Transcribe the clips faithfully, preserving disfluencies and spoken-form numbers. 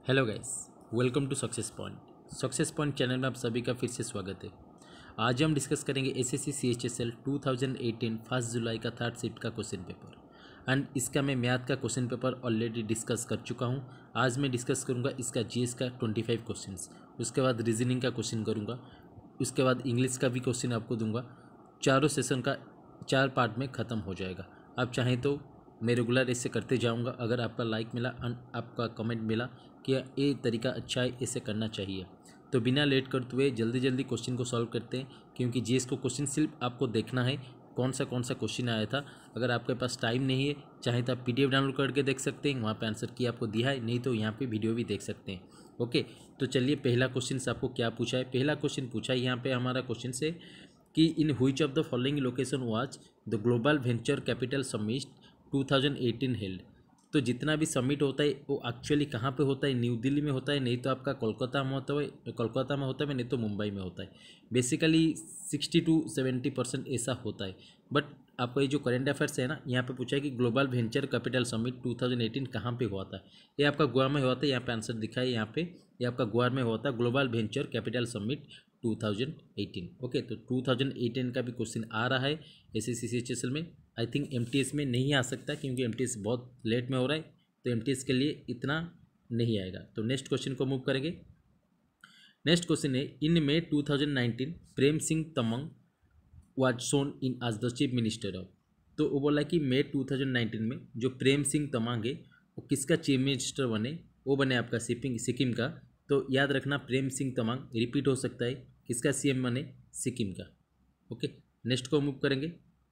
Hello guys, welcome to success point. Success point channel में आप सभी का फिर से स्वागत है। आज हम डिस्कस करेंगे एसएससी सीएचएसएल दो हज़ार अठारह फर्स्ट जुलाई का थर्ड शिफ्ट का क्वेश्चन पेपर एंड इसका मैं मैथ का क्वेश्चन पेपर ऑलरेडी डिस्कस कर चुका हूं। आज मैं डिस्कस करूंगा इसका जीएस का पच्चीस क्वेश्चंस, उसके बाद रीजनिंग का क्वेश्चन करूंगा, उसके बाद इंग्लिश का भी क्वेश्चन आपको दूंगा। चारों सेशन का चार पार्ट में ख़त्म हो जाएगा। आप चाहें तो मैं रेगुलर ऐसे करते जाऊंगा। अगर आपका लाइक मिला एंड आपका कमेंट मिला कि ये तरीका अच्छा है, ऐसे करना चाहिए, तो बिना लेट करते हुए जल्दी जल्दी क्वेश्चन को सॉल्व करते हैं। क्योंकि जीएस को क्वेश्चन सिर्फ आपको देखना है कौन सा कौन सा क्वेश्चन आया था। अगर आपके पास टाइम नहीं है, चाहे तो आप पीडीएफ डाउनलोड करके देख सकते हैं, वहाँ पे आंसर की आपको दिया है, नहीं तो यहाँ पे वीडियो भी देख सकते हैं। ओके, तो चलिए पहला क्वेश्चन आपको क्या पूछा है। पहला क्वेश्चन पूछा है यहाँ पे हमारा क्वेश्चन से कि in which of the following location was the global venture capital summit दो हज़ार अठारह हेल्ड। तो जितना भी समिट होता है वो एक्चुअली कहाँ पे होता है, न्यू दिल्ली में होता है, नहीं तो आपका कोलकाता में होता है, कोलकाता में होता है, नहीं तो मुंबई में होता है। Basically sixty two seventy percent ऐसा होता है। बट आपको ये जो करंट अफेयर्स है ना, यहाँ पे पूछा है कि ग्लोबल वेंचर कैपिटल समिट दो हज़ार अठारह कहाँ पे हुआ था। ये आपका गोवा में हुआ था। यहाँ पे आंसर दिखा है, यहाँ पे ये आपका गोवा में हुआ था, ग्लोबल वेंचर कैपिटल समिट दो हज़ार अठारह। ओके, तो दो हज़ार अठारह का भी क्वेश्चन आ रहा है एसएससी सीएचएसएल में। आई थिंक एमटीएस में नहीं आ सकता क्योंकि एमटीएस बहुत लेट में हो रहा है, तो एमटीएस के लिए इतना नहीं आएगा। तो नेक्स्ट क्वेश्चन को मूव करेंगे। नेक्स्ट क्वेश्चन है in May two thousand nineteen Prem Singh Tamang was shown in as the chief minister of. तो वो बोला कि मई टू थाउजेंड नाइनटीन में जो प्रेम सिंह तमांग है वो किसका चीफ मिनिस्टर बने, वो बने आपका सिपिंग सिक्किम का। तो याद रखना प्रेम सिंह तमांग रिपीट हो सकता है, किसका सीएम बने, सिक्किम का। ओके, नेक्स्ट को मूव करेंगे।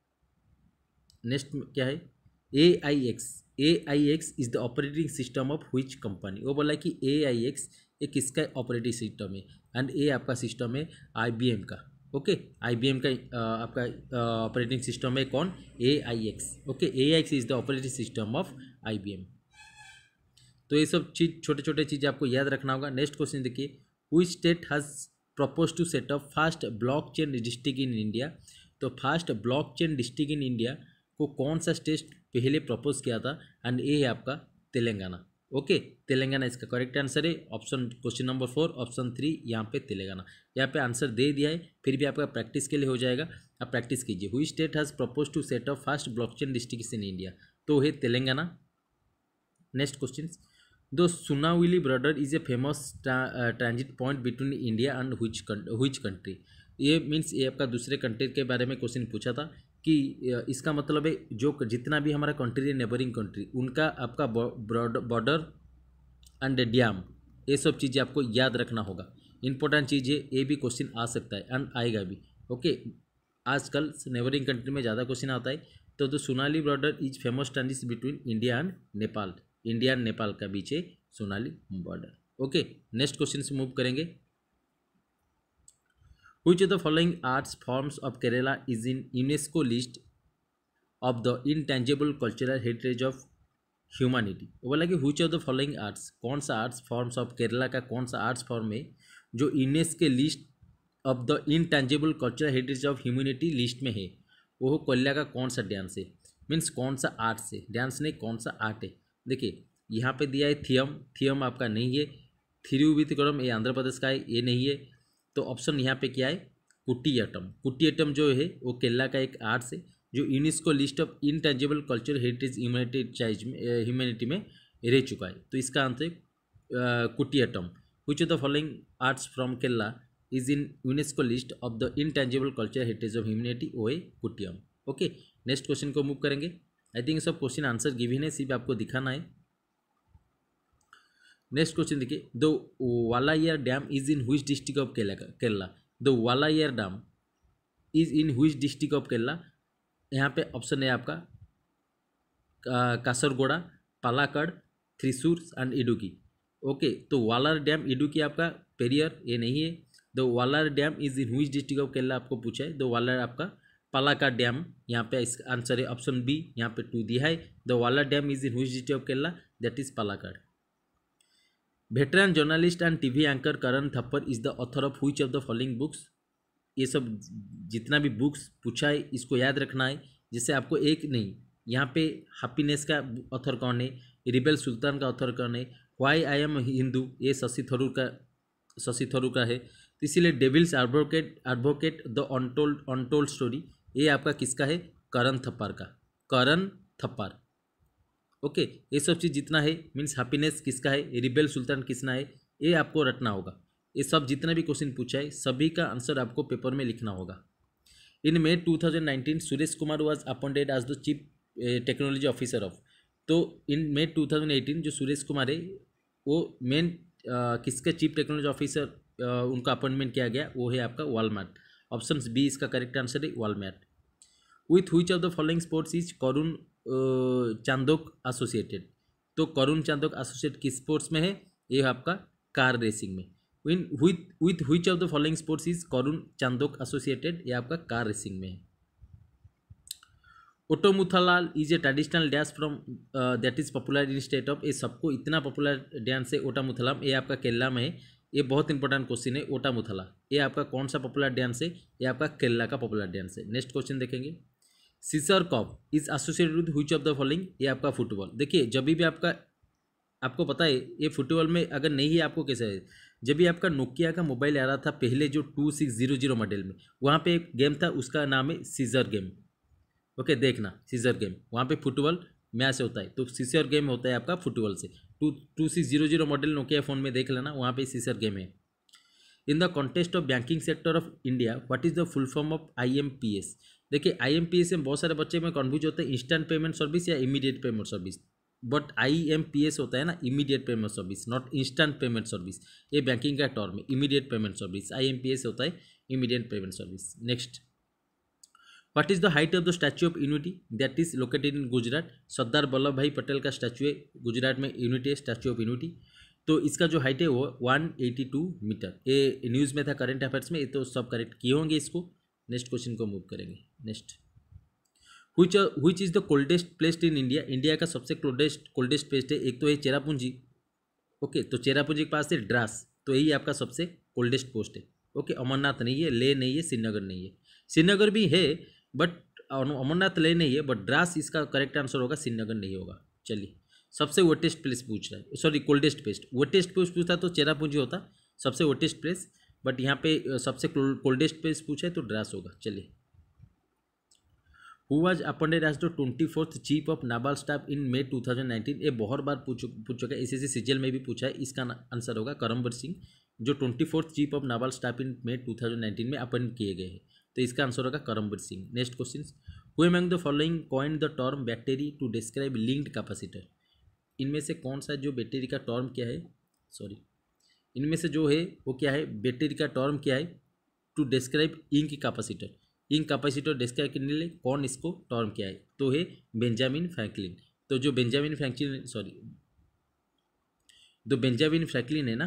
नेक्स्ट क्या है, A I X. A I X is the operating system of which company. वो बोला कि ए आई एक्स ये किसका ऑपरेटिंग सिस्टम है, एंड ये आपका सिस्टम है आई बी एम का। ओके, आई बी एम का आ, आपका ऑपरेटिंग सिस्टम है कौन, A I X. Okay, A I X is the operating system of I B M. तो ये सब चीज़ छोटे छोटे चीज़ आपको याद रखना होगा। नेक्स्ट क्वेश्चन देखिए, which state has propose to set up fast blockchain district in India. तो fast blockchain district in India को कौन सा स्टेट पहले प्रपोज किया था, एंड ये है आपका तेलंगाना। ओके, तेलंगाना इसका करेक्ट आंसर है। Option question number four, option three यहाँ पे तेलंगाना। यहाँ पे आंसर दे दिया है, फिर भी आपका प्रैक्टिस के लिए हो जाएगा, आप प्रैक्टिस कीजिए। Which state has propose to set up fast blockchain district in India, तो है Telangana. Next question, the Sunauli border is a famous transit point between India and which which country. ये मीन्स ये आपका दूसरे कंट्री के बारे में क्वेश्चन पूछा था कि इसका मतलब है जो जितना भी हमारा कंट्री है नेबरिंग कंट्री, उनका आपका बॉर्डर एंड डैम, ये सब चीज़ें आपको याद रखना होगा। इंपॉर्टेंट चीज़ है, ये भी क्वेश्चन आ सकता है एंड आएगा भी। ओके, आजकल नेबरिंग कंट्री में ज़्यादा क्वेश्चन आता है। तो the Sonauli border is famous transit between India and Nepal. India and Nepal का बीच है Sonauli border. Okay, next question से मूव करेंगे। Which of the following arts forms of Kerala is in UNESCO list of the intangible cultural heritage of humanity। वो बोला कि which of the following arts, कौन सा आर्ट्स फॉर्म्स ऑफ केरला का कौन सा आर्ट्स फॉर्म है जो यूनेस्को के list of the intangible cultural heritage of humanity list में है। वो कोल्ला का कौन सा डांस है, मीन्स कौन सा आर्ट्स है, डांस नहीं कौन सा आर्ट है। देखिए यहाँ पे दिया है थियम, थियम आपका नहीं है। थिरुवितकरम ये आंध्र प्रदेश का है, ये नहीं है। तो ऑप्शन यहाँ पे क्या है, कुटियाटम। कुटियाटम जो है वो केरला का एक आर्ट्स है जो UNESCO list of intangible cultural heritage humanity चाइज में ह्यूमैनिटी में रह चुका है। तो इसका आंसर है Koodiyattam. Which of the following arts from Kerala is in UNESCO list of the intangible cultural heritage of humanity, वो है कुटियम। ओके, नेक्स्ट क्वेश्चन को मूव करेंगे। आई थिंक सब क्वेश्चन आंसर गिवन है, सिर्फ आपको दिखाना है। नेक्स्ट क्वेश्चन देखिए, the Walayar dam is in which district of Kerala. The Walayar dam is in which district of Kerala. यहाँ पे ऑप्शन है आपका कासरगोड़ा, पालाकड़, थ्रिसूर एंड इडुकी। ओके, तो वालार डैम इडुकी आपका पेरियर, ये नहीं है। The Walayar dam is in which district of Kerala आपको पूछा है। द वालार आपका पालाकाड डैम, यहाँ पे इसका आंसर है ऑप्शन बी, यहाँ पे टू दिया है। The Walayar dam is in which district of Kerala, that is Palakkad. Veteran journalist and TV anchor Karan Thapar is the author of which of the following books. ये सब जितना भी बुक्स पूछा है इसको याद रखना है, जिससे आपको एक नहीं, यहाँ पे हैप्पीनेस का ऑथर कौन है, रिबेल सुल्तान का ऑथर कौन है, व्हाई आई एम हिंदू, ये शशि थरूर का शशि थरूर का है। तो इसीलिए devil's advocate advocate the untold untold story, ये आपका किसका है, करण थप्पड़ का, करण थप्पड़। ओके, ये सब चीज़ जितना है मीन्स हैप्पीनेस किसका है, रिबेल सुल्तान किसना है, ये आपको रटना होगा। ये सब जितना भी क्वेश्चन पूछा है सभी का आंसर आपको पेपर में लिखना होगा। In May two thousand nineteen Suresh Kumar was appointed as the chief technology officer of. तो in May two thousand eighteen जो सुरेश कुमार है वो मेन किसके चीफ टेक्नोलॉजी ऑफिसर उनका अपॉइंटमेंट किया गया, वो है आपका वॉलमार्ट। ऑप्शन बी इसका करेक्ट आंसर है Walmart. With which of the following sports is Karun Chandhok associated. तो करुण चांदोक एसोसिएट किस स्पोर्ट्स में है, ये आपका कार रेसिंग में। Win with with which of the following sports is Karun Chandhok associated, ये आपका कार रेसिंग में है। Ottamthullal is a traditional dance from that is popular in state of, ये सबको इतना पॉपुलर डांस है ओटामुथलाम, ये आपका केरला में है। ये बहुत इंपॉर्टेंट क्वेश्चन है, ओटामुथला ये आपका कौन सा पॉपुलर डांस है, ये आपका केरला का पॉपुलर डांस है। नेक्स्ट क्वेश्चन देखेंगे, Caesar cup is associated with which of the following, ये आपका फुटबॉल। देखिए जब भी आपका आपको पता है ये फुटबॉल में अगर नहीं है आपको कैसे है, जब भी आपका नोकिया का मोबाइल आ रहा था पहले जो two six zero zero model में, वहाँ पे एक गेम था उसका नाम है सीजर गेम। ओके देखना सीजर गेम, वहाँ पे फुटबॉल मैच होता है, तो सीजर गेम होता है आपका फुटबॉल से। Two two six zero zero model Nokia phone में देख लेना, वहाँ पे सीजर गेम है। In the contest of banking sector of India what is the full form of I M P S. देखिए आई एम पी एस में बहुत सारे बच्चे में कन्फ्यूज होते हैं, इंस्टेंट पेमेंट सर्विस या immediate payment service. But I M P S होता है ना immediate payment service, not instant payment service. ये बैंकिंग का टर्म है immediate payment service, I M P S होता है immediate payment service. Next, what is the height of the statue of unity that is located in Gujarat. Sardar Vallabhbhai Patel का statue है गुजरात में, unity है statue of unity. तो इसका जो हाइट है वो वन एटी टू मीटर। ये न्यूज़ में था करंट अफेयर्स में, ये तो सब करेक्ट किए होंगे इसको। नेक्स्ट क्वेश्चन को मूव करेंगे। Next, which which is the coldest place in India. India का सबसे कोल्डेस्ट कोल्डेस्ट प्लेस है, एक तो है चेरापूंजी। ओके तो चेरापूंजी के पास है द्रास, तो यही आपका सबसे कोल्डेस्ट पोस्ट है। ओके अमरनाथ नहीं है, लेह नहीं है, श्रीनगर नहीं है। श्रीनगर भी है बट अमरनाथ लेह नहीं है, बट द्रास इसका करेक्ट आंसर होगा, श्रीनगर नहीं होगा। चलिए, सबसे वेटेस्ट प्लेस पूछ रहा है, sorry coldest place. Wettest place पूछता तो चेरापूंजी होता सबसे वेटेस्ट प्लेस, बट यहाँ पे सबसे कोल्डेस्ट प्लेस पूछा है तो द्रास होगा। चलिए, who was appointed as the twenty fourth chief of naval staff in May two thousand nineteen. ये बहुत बार पूछ पूछ चुका है, एसएससी सीजीएल में भी पूछा है। इसका आंसर होगा करमबीर सिंह, जो twenty fourth chief of naval staff in May two thousand nineteen में अपॉइंट किए गए हैं, तो इसका आंसर होगा Karambir Singh. Next question, who among the following coined the term battery to describe linked capacitor. इनमें से कौन सा जो बैटरी का टर्म क्या है, सॉरी इनमें से जो है वो क्या है, बैटरी का टर्म क्या है to describe ink capacitor. Ink capacitor describe करने के लिए कौन इसको टर्म क्या है, तो है बेंजामिन फ्रैंकलिन। तो जो बेंजामिन फ्रैंकलिन सॉरी जो बेंजामिन फ्रैंकलिन है ना,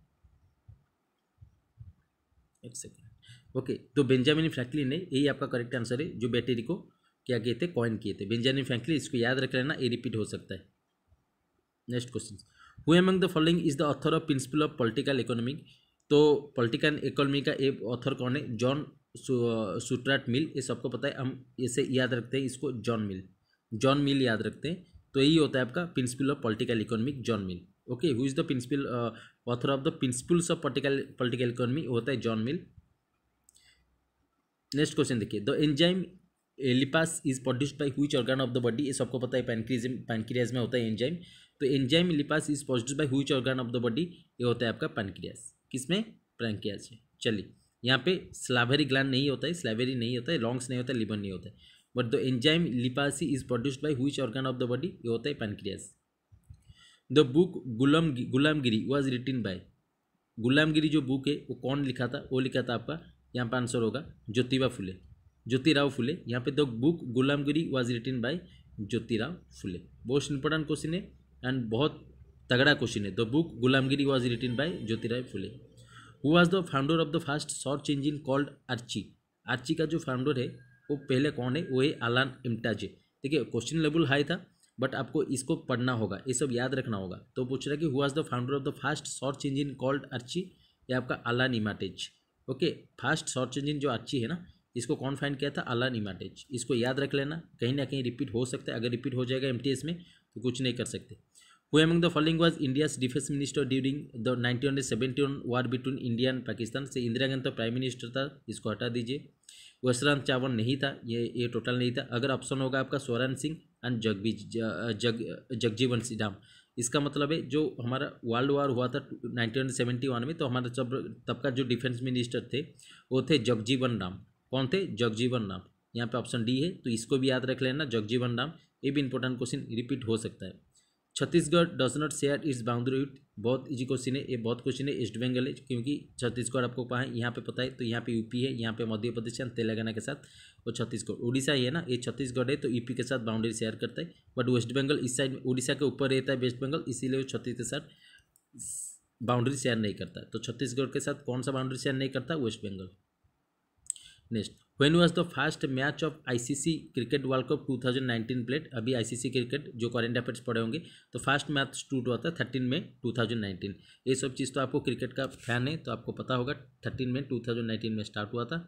एक सेकेंड। ओके तो बेंजामिन फ्रैंकलिन है, यही आपका करेक्ट आंसर है, जो बैटरी को क्या किए थे, कॉइन किए थे बेंजामिन फ्रैंकलिन। इसको याद रख लेना, ये रिपीट हो सकता है। Next question, who among the following is the author of principle of political economy. तो पॉलिटिकल इकोनॉमी का एक ऑथर कौन है, जॉन स्टुअर्ट मिल। ये सबको पता है, हम इसे याद रखते हैं, इसको जॉन मिल जॉन मिल याद रखते हैं। तो यही होता है आपका principle of political economy, John Mill. Okay, who is the principal author of the principles of political political economy, होता है जॉन मिल। नेक्स्ट क्वेश्चन देखिए, the enzyme lipase is produced by which organ of the body. ये सबको पता है, pancreas pancreas में होता है एंजाइम। तो enzyme lipase is produced by which organ of the body, ये होता है आपका पैनक्रियाज। किसमें, पैनक्रियाज में। चलिए, यहाँ पे स्लावेरी ग्लैंड नहीं होता है, स्लावेरी नहीं होता है, लॉन्ग्स नहीं होता है, लिवर नहीं होता है, but the enzyme lipase is produced by which organ of the body, ये होता है pancreas. The book Ghulam Gulamgiri was written bye. गुलामगिरी जो बुक है वो कौन लिखा था, वो लिखा था आपका, यहाँ पर आंसर होगा ज्योतिबा फुले, ज्योतिराव फुले। यहाँ पे the book Gulamgiri was written by Jyotirao Phule. बहुत इंपॉर्टेंट क्वेश्चन है एंड बहुत तगड़ा क्वेश्चन है। The book Gulamgiri was written by Jyotirao Phule. Who was the founder of the first search engine called Archie. Archie का जो फाउंडर है वो पहले कौन है, वो है अलान इम्टाजे। देखिए क्वेश्चन लेवल हाई था, बट आपको इसको पढ़ना होगा, ये सब याद रखना होगा। तो पूछ रहा है कि who was the founder of the first search engine called Archie, ये आपका Alan Emtage. Okay, first search engine जो आर्ची है ना, इसको कौन फाइंड किया था, अलान इमाटेज। इसको याद रख लेना, कहीं ना कहीं रिपीट हो सकता है, अगर रिपीट हो जाएगा एमटीएस में तो कुछ नहीं कर सकते। Who among the following was India's defence minister during the nineteen seventy one war between India and Pakistan. से इंदिरा गांधी तो प्राइम मिनिस्टर था, इसको हटा दीजिए। वसराम चावन नहीं था, ये ये टोटल नहीं था। अगर ऑप्शन होगा आपका स्वरण सिंह एंड जगबीज जग जगजीवन सिंह राम। इसका मतलब है जो हमारा वर्ल्ड वार हुआ था नाइनटीन सेवेंटी वन में, तो हमारा जब तब का जो डिफेंस मिनिस्टर थे वो थे जगजीवन राम। कौन थे? जगजीवन राम। यहाँ पे ऑप्शन डी है, तो इसको भी याद रख लेना, जगजीवन राम। ये भी इंपॉर्टेंट क्वेश्चन रिपीट हो सकता है। Chhattisgarh does not share its boundary with, बहुत इजी क्वेश्चन है ये, बहुत क्वेश्चन है। ईस्ट बंगाल है, क्योंकि छत्तीसगढ़ आपको कहाँ है, यहाँ पे पता है, तो यहाँ पे यूपी है, यहाँ पे मध्य प्रदेश है, तेलंगाना के साथ वो छत्तीसगढ़। उड़ीसा ही है ना, ये छत्तीसगढ़ है तो यूपी के साथ बाउंड्री शेयर करता है। बट वेस्ट बंगाल इस साइड, उड़ीसा के ऊपर रहता है वेस्ट बंगाल, इसीलिए वो छत्तीस के साथ बाउंड्री शेयर नहीं करता है। तो छत्तीसगढ़ के साथ कौन सा बाउंड्री शेयर नहीं करता? West Bengal. Next, when was the first match of ICC cricket world cup two thousand nineteen played. अभी आईसीसी क्रिकेट जो करेंट अफेयर्स पढ़े होंगे, तो फर्स्ट मैच शूट हुआ था थर्टीन में टू थाउजेंड नाइनटीन। ये सब चीज़ तो आपको क्रिकेट का फैन है तो आपको पता होगा, थर्टीन में टू थाउजेंड नाइनटीन में स्टार्ट हुआ था।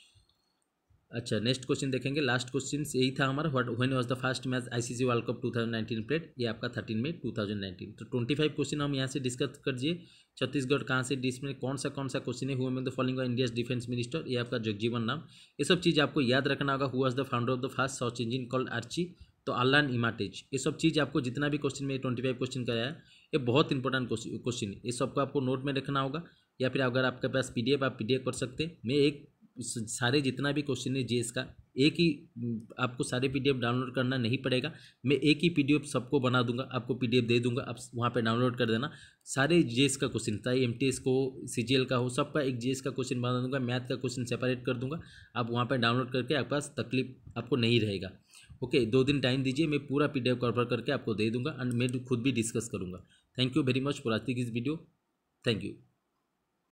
अच्छा, नेक्स्ट क्वेश्चन देखेंगे। लास्ट क्वेश्चन यही था हमारा, what when was the first match ICC world cup two thousand nineteen played. ये आपका थर्टीन में टू थाउजेंड नाइनटीन। तो ट्वेंटी फाइव क्वेश्चन हम यहाँ से डिस्कस कर दिए। छत्तीसगढ़ कहाँ से डिस में कौन सा कौन सा क्वेश्चन है, who among the following India's defence minister, ये आपका जगजीवन राम। ये सब चीज़ आपको याद रखना होगा। Who was the founder of the first search engine called Archie, तो अल्लान इमाटेज। ये सब चीज़ आपको जितना भी क्वेश्चन में ट्वेंटी फाइव क्वेश्चन कराया है, ये बहुत इंपॉर्टेंट क्वेश्चन है। ये सबको आपको नोट में रखना होगा, या फिर अगर आपके पास पीडीएफ, आप पीडीएफ कर सकते हैं। मैं एक सारे जितना भी क्वेश्चन है जीएस का, एक ही आपको सारे पीडीएफ डाउनलोड करना नहीं पड़ेगा। मैं एक ही पीडीएफ सबको बना दूंगा, आपको पीडीएफ दे दूंगा, आप वहाँ पे डाउनलोड कर देना। सारे जीएस का क्वेश्चन, चाहे एमटीएस को, सीजीएल का हो, सबका एक जीएस का क्वेश्चन बना दूंगा। मैथ का क्वेश्चन सेपरेट कर दूंगा, आप वहाँ पे डाउनलोड करके आपके पास तकलीफ आपको नहीं रहेगा। ओके, दो दिन टाइम दीजिए, मैं पूरा पीडीएफ कवर करके आपको दे दूंगा एंड मैं खुद भी डिस्कस करूँगा। Thank you very much for watching this video. Thank you.